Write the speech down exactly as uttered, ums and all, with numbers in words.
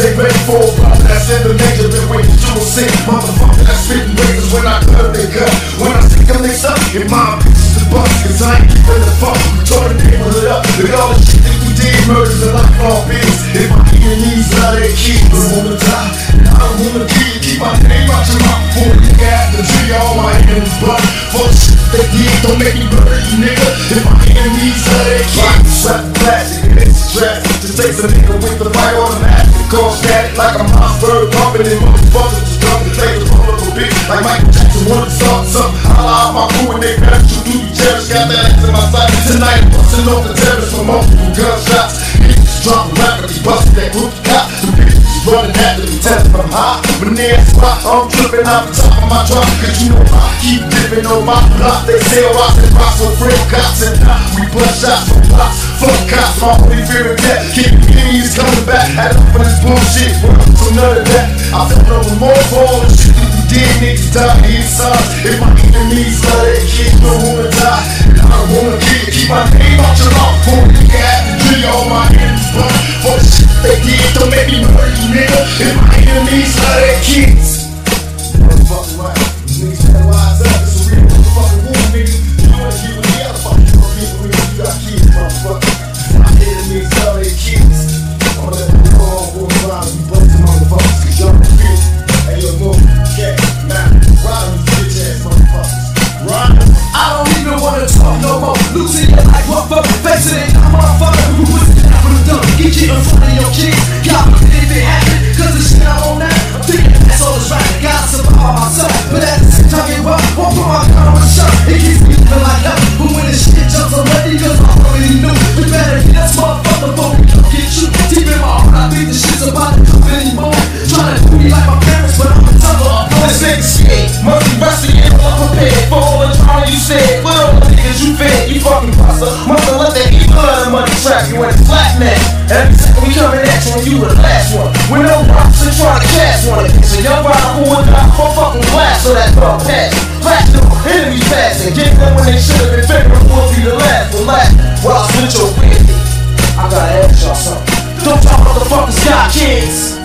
they ready for a problem that's in the nature. Been waiting to a sick motherfucker that's spitting razors when I cut they cut. When I stick them they suck, in my pieces to bust, cause I ain't keeping the fuck. We tore the neighborhood up with all the shit that we did, murders and lifelong bills. If my enemies love their kids, I don't wanna die, and I don't wanna kill. Keep my name out your mouth before a nigga have to tree all my enemies blood. For the shit they did, don't make me murder you nigga. If my enemies love their kids, slap the plastic, and it's drastic. Just takes a nigga with the right automatic. Call static like a mouse bird bumping and motherfuckers just jumping. Take the roll up a bitch like Michael Jackson wanna start something. I lie my crew and they better you do you jealous. Got that ass in my sight. Tonight I'm busting off the terrace from multiple gunshots. Bitches dropping rapidly, busting that group cop. The bitches running after me, telling from high. When they ask why I'm tripping off the top of my drop, cause you know I keep dipping on my block. They say rocks and rocks with real cops, and we bust shots from blocks. Fuck cops, my only fear of death. Keep enemies coming back. Had up for this bullshit, so none of that. I felt no remorse for all the shit that we did. Niggas die inside. If my enemies love their kids, don't wanna die, and I don't wanna kill. Keep my name out your mouth for a nigga have to drill all my enemies blood. For the shit they did, don't make me murder you nigga. If my enemies love their kids. Motherfucking right, these niggas gotta rise up. It's a real motherfucking war, nigga. You wanna get with the other fucking people when you got kids, motherfucker. My enemies love their kids. I'm gonna let them go on, go around and be busting motherfuckers, cause y'all the bitch. Hey, yo, move, cat, now, ride on these bitch ass motherfuckers. Ride. I don't even wanna talk no more. Losing your life, motherfucker, facing it. I'm a motherfucker who was it out for the dump. Get you in front of your kids. God forbid if it happened, cause the shit I'm on now, I'm thinking that's all that's right. I gotta survive by myself, but at the same time, get rough. Won't put my gun on my shirt. It keeps me feeling like hell. But when this shit jumps, I'm ready, cause I already knew. We better get this motherfucker before we come get you. Deep in my heart, I think this shit's about to come anymore. Trying to do me like my parents, but I'm a tougher. This nigga scared, must be rusty and unprepared for all the drama you said. What all the niggas you fed, you fucking buster. Must have let that eat blood and money trap you in a flat net. Every second we coming at you and you were the last one. With no rocks and trying to cash one. So young rider who would die for fucking glass, so that dog pass. Platinum, enemies passing, get them when they should have been figuring who will be the last for last. Well, I switch your weird. I gotta ask y'all something. Don't y'all motherfuckers got kids?